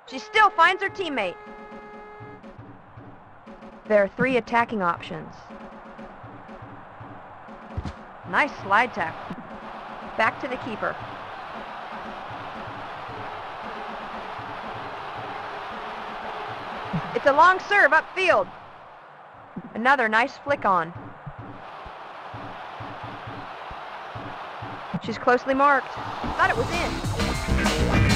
She still finds her teammate. There are 3 attacking options. Nice slide tackle. Back to the keeper. It's a long serve upfield. Another nice flick on. She's closely marked. Thought it was in.